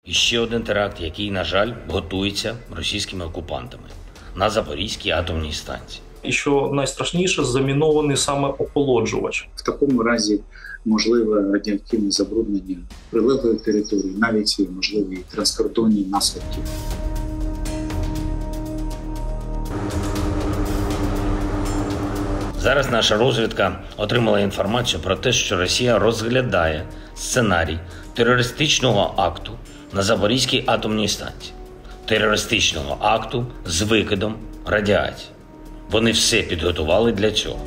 І ще один теракт, який, на жаль, готується російськими окупантами на Запорізькій атомній станції. І що найстрашніше, замінований саме охолоджувач. В такому разі можливе радіоактивне забруднення прилеглої території, навіть можливі транскордонні наслідки. Зараз наша розвідка отримала інформацію про те, що Росія розглядає сценарій терористичного акту на Запорізькій атомній станції. Терористичного акту з викидом радіації. Вони все підготували для цього.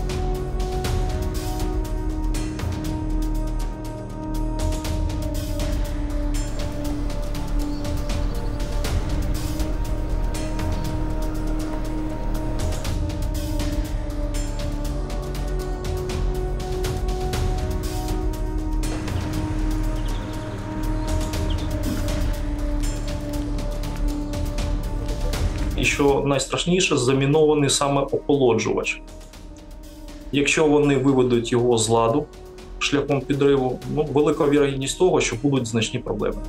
І що найстрашніше, замінований саме охолоджувач. Якщо вони виведуть його з ладу шляхом підриву, велика вірогідність того, що будуть значні проблеми.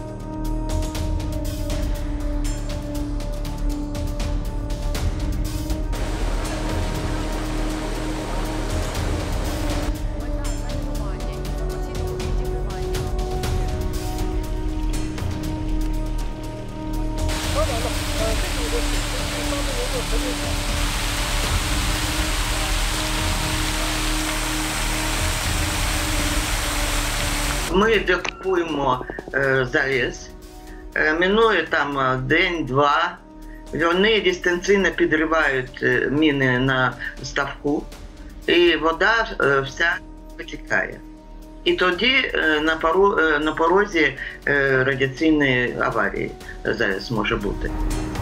Ми декупуємо заріз, мінує там день-два, вони дистанційно підривають міни на ставку, і вода вся потікає. І тоді на порозі радіаційної аварії зараз може бути.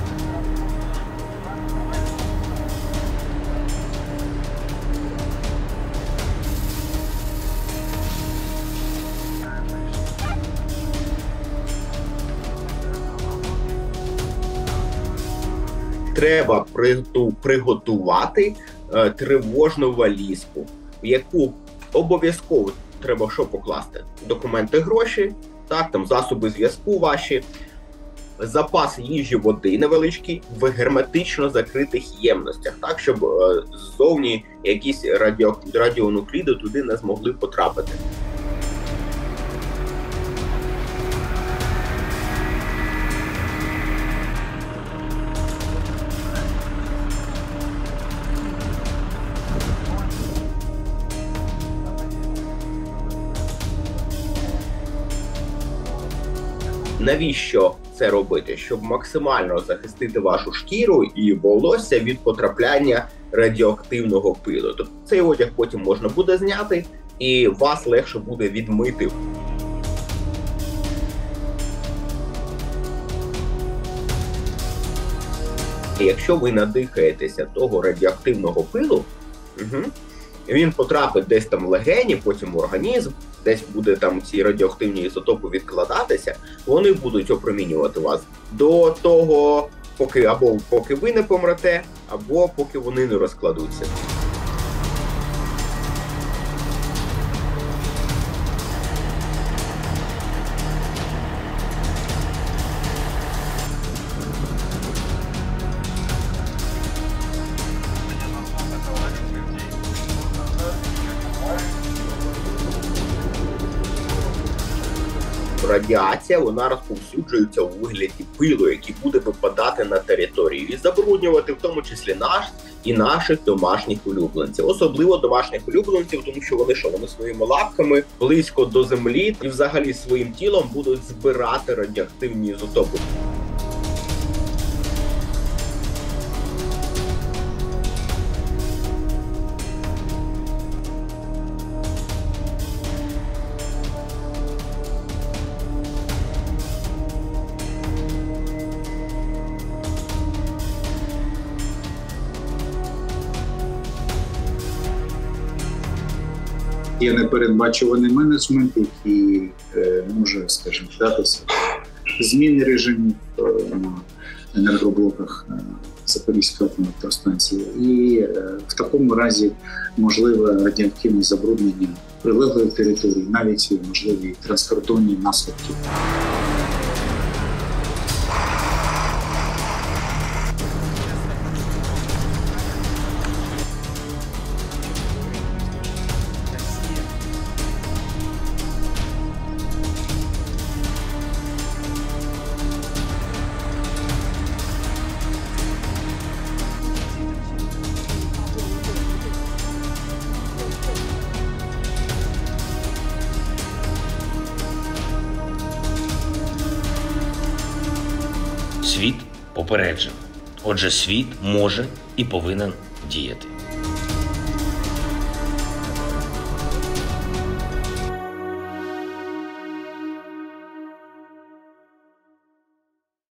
Треба приготувати тривожну валізку, в яку обов'язково треба що покласти? Документи, гроші, так, там засоби зв'язку ваші, запас їжі, води невеличкий в герметично закритих ємностях, так, щоб ззовні якісь радіонукліди туди не змогли потрапити. Навіщо це робити? Щоб максимально захистити вашу шкіру і волосся від потрапляння радіоактивного пилу. Тобто цей одяг потім можна буде зняти і вас легше буде відмити. І якщо ви надихаєтеся того радіоактивного пилу, він потрапить десь там в легені, потім в організм, десь буде там ці радіоактивні ізотопи відкладатися, вони будуть опромінювати вас до того, поки ви не помрете, або поки вони не розкладуться. Радіація, вона розповсюджується у вигляді пилу, який буде випадати на територію і забруднювати в тому числі наших домашніх улюбленців. Особливо домашніх улюбленців, тому що вони своїми лапками близько до землі і взагалі своїм тілом будуть збирати радіоактивні ізотопи. Є непередбачуваний менеджмент, який може, скажімо, датися зміни режимів на енергоблоках Запорізької атомної електростанції. І в такому разі можливе радіоактивне забруднення прилеглої території, навіть можливі транскордонні наслідки. попереджено. Отже, світ може і повинен діяти.